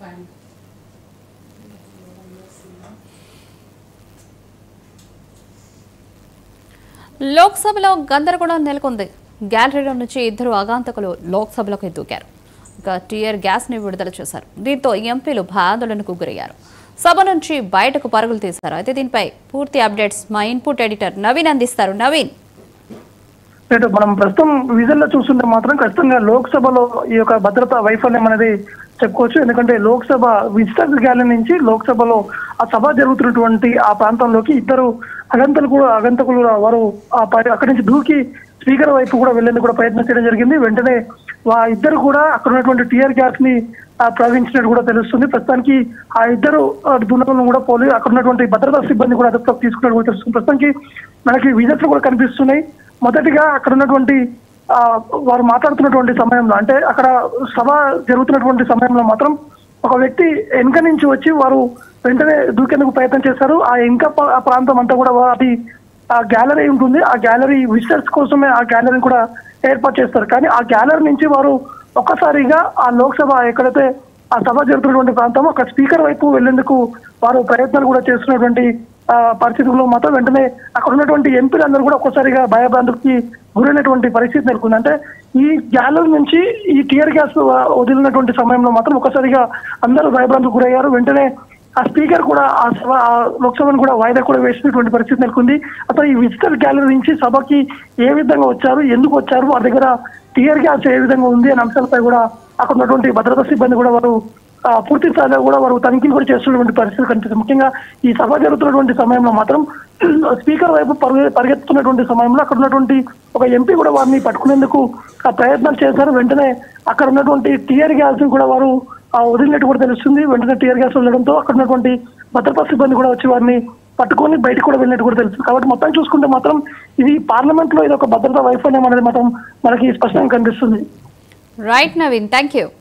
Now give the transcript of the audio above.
లోక్సభలో గందరగోళం నెలకొంది. గ్యాలరీలో నుంచి ఇద్దరు ఆగంతకులు లోక్సభలోకి దూకారు. టీయర్ గ్యాస్ ని విడుదల చేశారు. దీంతో ఎంపీలు భయాందోళనకు గురయ్యారు. సభ నుంచి బయటకు పరుగులు తీశారు. అయితే దీనిపై పూర్తి అప్డేట్స్ మా ఇన్పుట్ ఎడిటర్ నవీన్ అందిస్తారు. నవీన్, మనం ప్రస్తుతం విజువల్లో చూస్తుంటే మాత్రం ఖచ్చితంగా లోక్సభలో ఈ యొక్క భద్రతా వైఫల్యం అనేది చెప్పుకోవచ్చు. ఎందుకంటే లోక్సభ విజిటర్స్ గ్యాలరీ నుంచి లోక్సభలో ఆ సభ జరుగుతున్నటువంటి ఆ ప్రాంతంలోకి ఇద్దరు అగంతకులు వారు అక్కడి నుంచి దూకి స్పీకర్ వైపు కూడా వెళ్లేందుకు కూడా ప్రయత్నం చేయడం జరిగింది. వెంటనే ఇద్దరు కూడా అక్కడ ఉన్నటువంటి టీఆర్ గ్యాస్ ని ప్రవహించినట్టు కూడా తెలుస్తుంది. ప్రస్తుతానికి ఆ ఇద్దరు దుండగులను కూడా అక్కడ ఉన్నటువంటి భద్రతా సిబ్బంది కూడా అదుపులోకి తీసుకున్నట్టు కూడా తెలుస్తుంది. ప్రస్తుతానికి మనకి విజువల్స్ కూడా కనిపిస్తున్నాయి. మొదటిగా అక్కడ ఉన్నటువంటి వారు మాట్లాడుతున్నటువంటి సమయంలో, అంటే అక్కడ సభ జరుగుతున్నటువంటి సమయంలో మాత్రం ఒక వ్యక్తి వెనక నుంచి వచ్చి వారు వెంటనే దూకేందుకు ప్రయత్నం చేశారు. ఆ వెనక ప్రాంతం అంతా కూడా అది ఆ గ్యాలరీ ఉంటుంది. ఆ గ్యాలరీ విజిటర్స్ కోసమే ఆ గ్యాలరీని కూడా ఏర్పాటు చేస్తారు. కానీ ఆ గ్యాలరీ నుంచి వారు ఒక్కసారిగా ఆ లోక్సభ ఎక్కడైతే ఆ సభ జరుగుతున్నటువంటి ప్రాంతం అక్కడ స్పీకర్ వైపు వెళ్లేందుకు వారు ప్రయత్నాలు కూడా చేస్తున్నటువంటి పరిస్థితుల్లో మాత్రం వెంటనే అక్కడ ఉన్నటువంటి ఎంపీలందరూ కూడా ఒక్కసారిగా భయభ్రాంతులకి గురైనటువంటి పరిస్థితి నెలకొంది. అంటే ఈ గ్యాలరీ నుంచి ఈ టీయర్ గ్యాస్ వదిలినటువంటి సమయంలో మాత్రం ఒక్కసారిగా అందరూ భయభ్రాంతులకు గురయ్యారు. వెంటనే ఆ స్పీకర్ కూడా ఆ లోక్సభను కూడా వాయిదా కూడా వేసినటువంటి పరిస్థితి నెలకొంది. అసలు ఈ విజిటర్ గ్యాలరీ నుంచి సభకి ఏ విధంగా వచ్చారు, ఎందుకు వచ్చారు, వారి దగ్గర టీయర్ గ్యాస్ ఏ విధంగా ఉంది అనే అంశాలపై కూడా అక్కడ ఉన్నటువంటి భద్రతా సిబ్బంది కూడా వారు పూర్తి స్థాయిలో కూడా వారు తనిఖీలు కూడా చేస్తున్నటువంటి పరిస్థితి కనిపిస్తుంది. ముఖ్యంగా ఈ సభ జరుగుతున్నటువంటి సమయంలో మాత్రం స్పీకర్ వైపు పరిగెత్తుతున్నటువంటి సమయంలో అక్కడ ఉన్నటువంటి ఒక ఎంపీ కూడా వారిని పట్టుకునేందుకు ప్రయత్నాలు చేశారు. వెంటనే అక్కడ ఉన్నటువంటి టీయర్ గ్యాస్ కూడా వారు వదిలినట్టు కూడా తెలుస్తుంది. వెంటనే టీయర్ గ్యాస్ వదలడంతో అక్కడ ఉన్నటువంటి భద్రతా సిబ్బంది కూడా వచ్చి వారిని పట్టుకొని బయటకు కూడా వెళ్ళినట్టు కూడా తెలుస్తుంది. కాబట్టి మొత్తం చూసుకుంటే మాత్రం ఇది పార్లమెంట్ లో ఇది ఒక భద్రతా వైఫల్యం అనేది మాత్రం మనకి స్పష్టంగా కనిపిస్తుంది. Right Naveen, thank you.